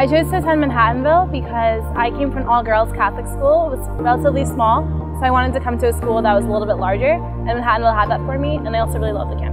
I chose to attend Manhattanville because I came from an all-girls Catholic school. It was relatively small, so I wanted to come to a school that was a little bit larger, and Manhattanville had that for me, and I also really love the campus.